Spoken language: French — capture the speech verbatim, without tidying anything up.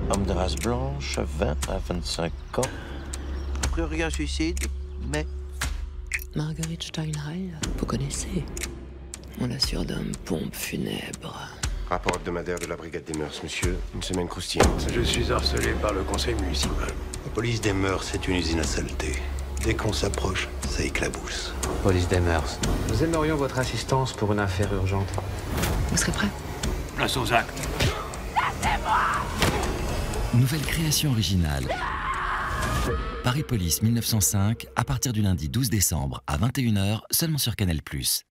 Homme de race blanche, vingt à vingt-cinq ans. A priori un suicide, mais... Marguerite Steinheil, vous connaissez. On la surnomme pompe funèbre. Rapport hebdomadaire de la brigade des mœurs, monsieur. Une semaine croustillante. Je suis harcelé par le conseil municipal. La police des mœurs, c'est une usine à saleté. Dès qu'on s'approche, ça éclabousse. Police des mœurs. Nous aimerions votre assistance pour une affaire urgente. Vous serez prêt? Place aux actes. Nouvelle création originale. Paris Police mille neuf cent cinq, à partir du lundi douze décembre à vingt et une heures, seulement sur Canal plus.